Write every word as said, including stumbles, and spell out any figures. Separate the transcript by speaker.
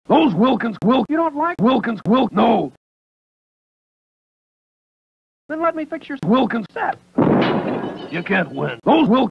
Speaker 1: Those Wilkins, Wilk. You don't like Wilkins, Wilk. No. Then let me fix your Wilkins set. You can't win. Those Wilk.